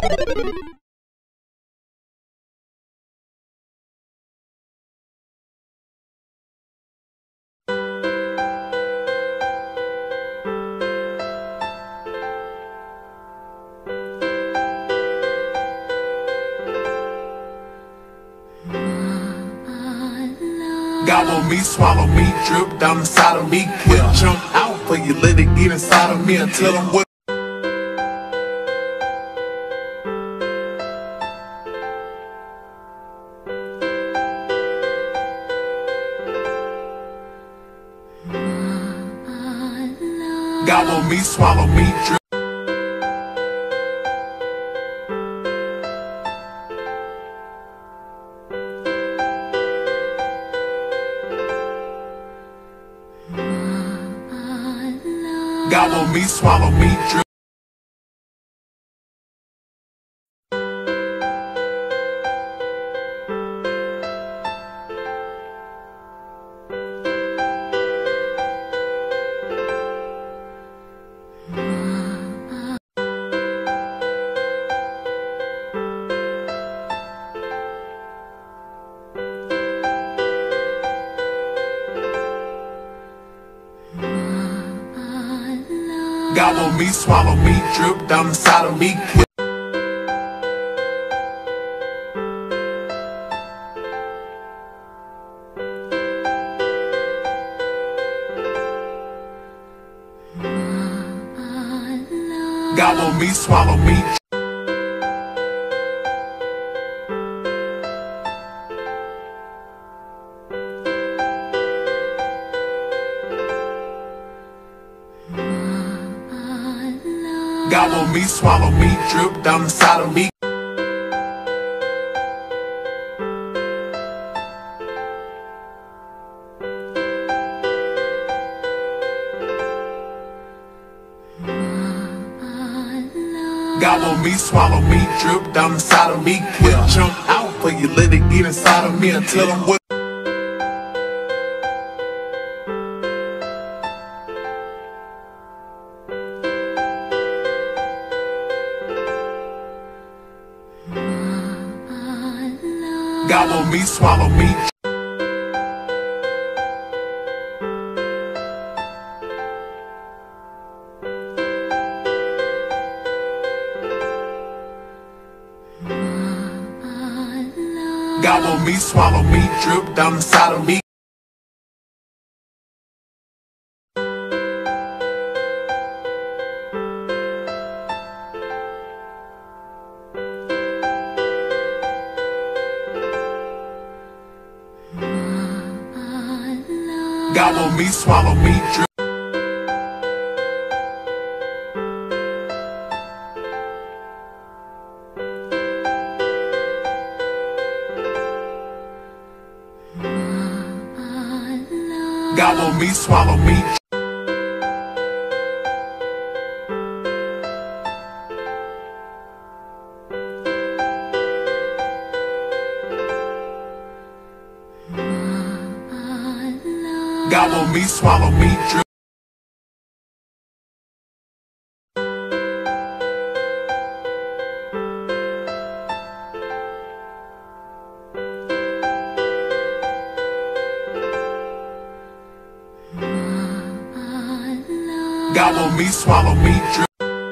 Gobble me, swallow me, drip down inside of me. Quick jump out for you, let it get inside of me until I'm with. Gobble me, swallow me, drip. Gobble me, swallow me, drip. Gobble me, swallow me, drip down inside of me. Gobble me, swallow me. Gobble me, swallow me, drip down inside of me. Gobble me, swallow me, drip down inside of me. Quick jump out for you, let it get inside of me until I'm with. Gobble me, swallow me. Gobble me, swallow me, drip down inside of me. Gobble me, swallow me, drip. Gobble me, swallow me. Gobble me, swallow me, drip. Gobble me, swallow me, drip.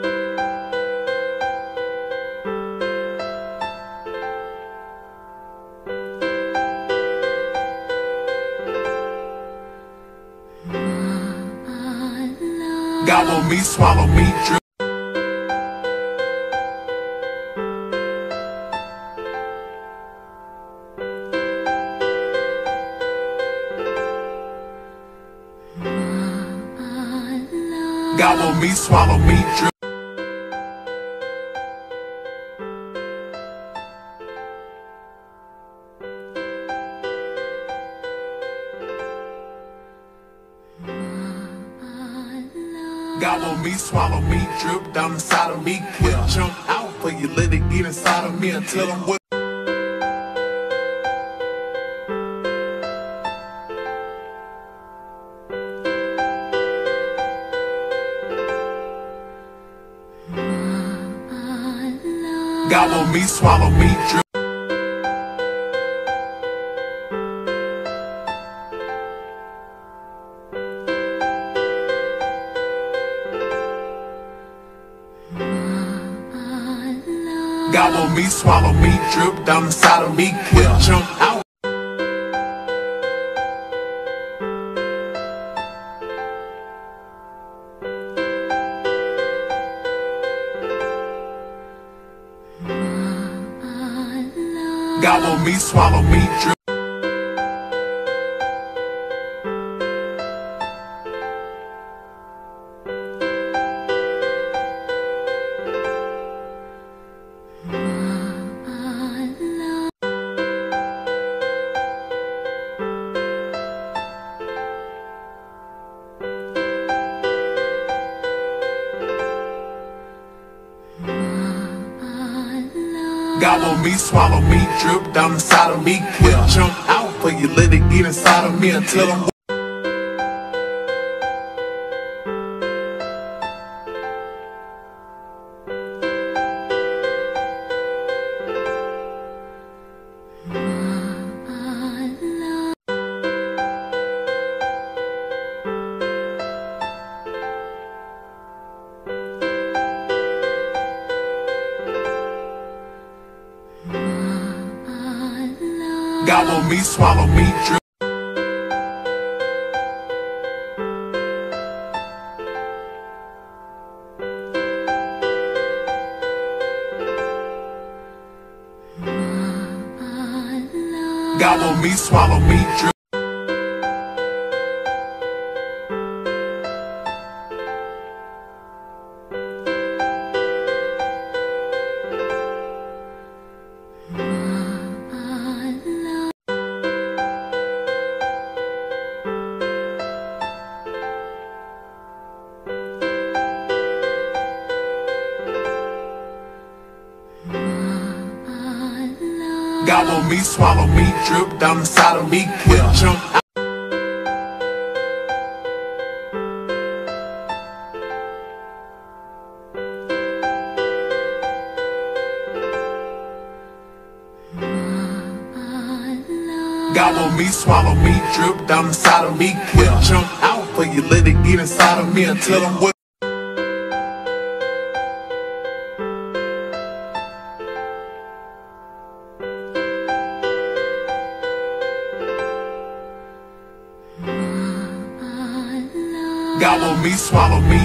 Gobble me, swallow me, drip. Gobble me, swallow me, drip. Gobble me, swallow me, drip down inside of me. Quick jump out for you, let it get inside of me until I'm with. Gobble me, swallow me, drip. Gobble me, swallow me, drip down inside of me, quick jump out. Gobble me, swallow me, drip. Gobble me, swallow me, drip down inside of me, quick jump out for you, let it get inside of me until I'm Gobble me, swallow me, drip. Gobble me, swallow me, drip. Gobble me, swallow me, drip down inside of me, quick jump out. Gobble me, swallow me, drip down inside of me, quick jump out for you, let it get inside of me until I'm with. Gobble me, swallow me.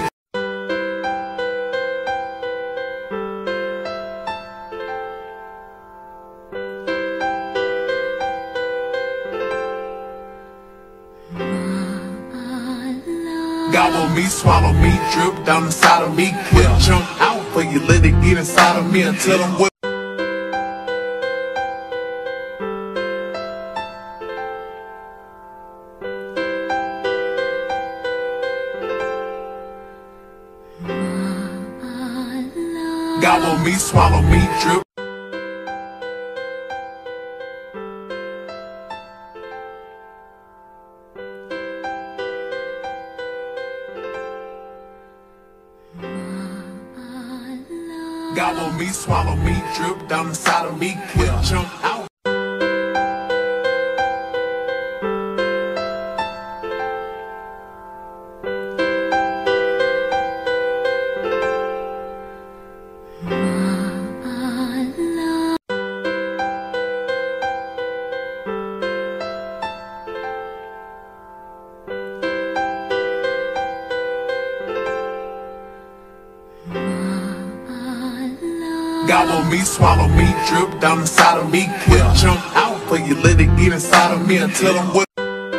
Gobble me, swallow me, drip down inside of me, quick jump out for you, let it get inside of me until I'm with. Gobble me, swallow me, drip. Gobble me, swallow me, drip down inside of me, quick jump out. Gobble me, swallow me, drip down inside of me, quick jump out for you, let it get inside of me until I'm with.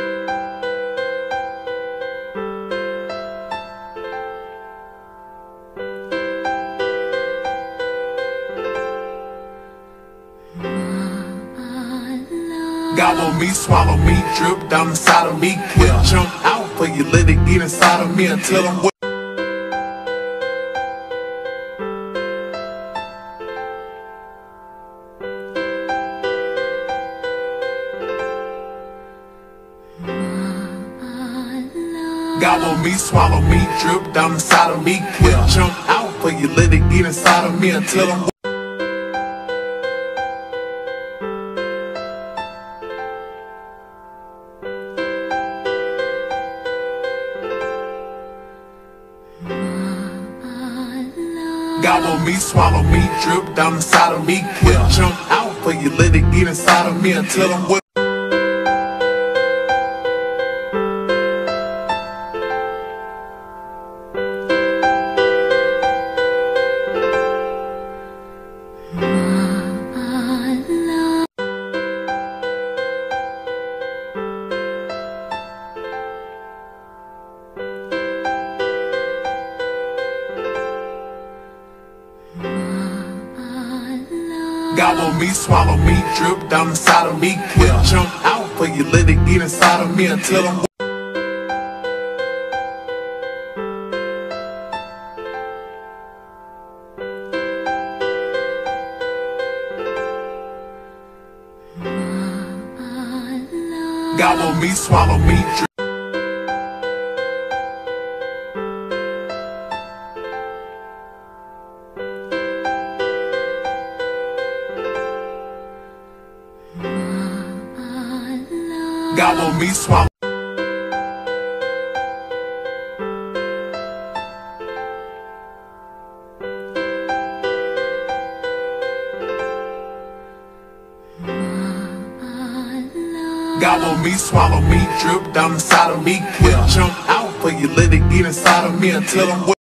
Gobble me, swallow me, drip down inside of me, quick jump out for you, let it get inside of me until I'm with. Gobble me, swallow me, drip down inside of me, quick jump out for you, let it get inside of me until I'm with. Gobble me, swallow me, drip down inside of me. Quick jump out for you, let it get inside of me until I'm with. Gobble me, swallow me, drip down inside of me. Quick jump out for you, let it get inside of me until I'm with. Gobble me, swallow me, drip. Gobble me, swallow. Gobble me, swallow me, drip down inside of me. Quick jump out for you, let it get inside of me until I'm with.